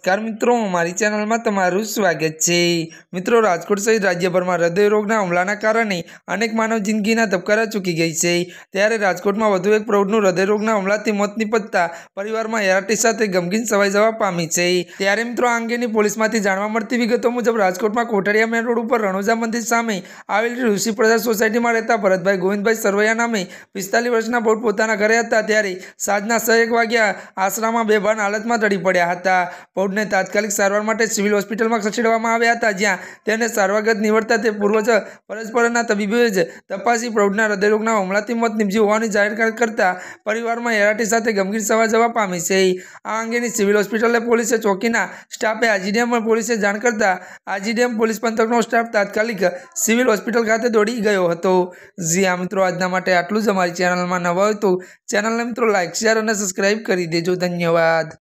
नमस्कार मित्रों, हमारी चैनल में तमारुं स्वागत है। मित्रों, राजकोट सहित राज्यभर में हृदय रोगना हमलाना कारणे अनेक मानव जिंदगीना धबकारा चूकी गई है। त्यारे राजकोट में वधु एक प्रौढ़नु हृदय रोगना हमलाथी मोत निपजता परिवार में हैराटी साथे गमगीन छवाई जवा पामी है। त्यारे मित्रों, आ अंगेनी पोलीसमांथी जाणवा मळती विगतो मुजब राजकोट में कोठड़िया मेन रोड पर रણોજા मंदिर सामे आवेली ऋषि प्रसाद सोसायटी में रहता भरतभाई गोविंदभाई सरवैया नामे 45 वर्षना प्रौढ़ पोताना घरे हता त्यारे साँजना 6:01 वाग्या आश्रमમાં બેભાન હાલતમાં ઢળી પડ્યા હતા। પ્રૌઢને તાત્કાલિક સારવાર માટે સિવિલ હોસ્પિટલમાં ખસેડવામાં આવ્યા હતા, જ્યાં તેને સારવારગત નિવડતા તે પૂર્વ પરસ્પરના તબીબોએ જ તપાસી પ્રૌઢના હૃદયરોગના હુમલાથી મોત નીપજ્યું હોવાની જાહેરાત કરતા પરિવારમાં હેરાટી સાથે ગમગીન છવાઈ જવા પામી છે। આ અંગેની સિવિલ હોસ્પિટલે પોલીસે ચોકીના સ્ટાફે આજીડેમ પોલીસે જાણ કરતા આજીડેમ પોલીસ પંથકનો સ્ટાફ તાત્કાલિક સિવિલ હોસ્પિટલ ખાતે દોડી ગયો હતો। જી હા મિત્રો, આજના માટે આટલું જ। અમારી ચેનલમાં નવા હોય તો ચેનલને મિત્રો લાઈક, શેર અને સબસ્ક્રાઈબ કરી દેજો। ધન્યવાદ।